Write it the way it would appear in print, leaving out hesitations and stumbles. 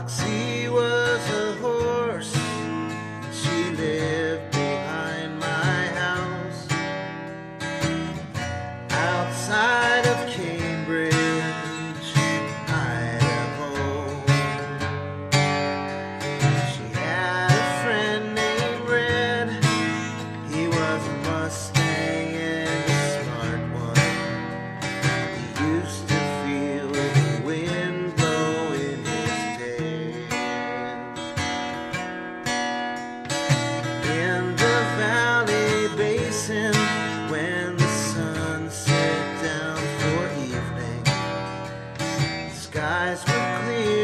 Roxy was a horse. She lived behind my house, outside of Cambridge, Idaho. She had a friend named Red. He was a Mustang and a smart one. He used to feel the wind blow in his tail. In the valley basin, when the sun set down for evening, the skies were clear